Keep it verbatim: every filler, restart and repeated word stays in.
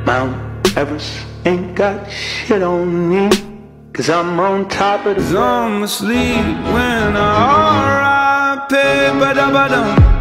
Mount Everest ain't got shit on me, 'cause I'm on top of the world. I'm asleep when I R I P, ba-da-ba-dum.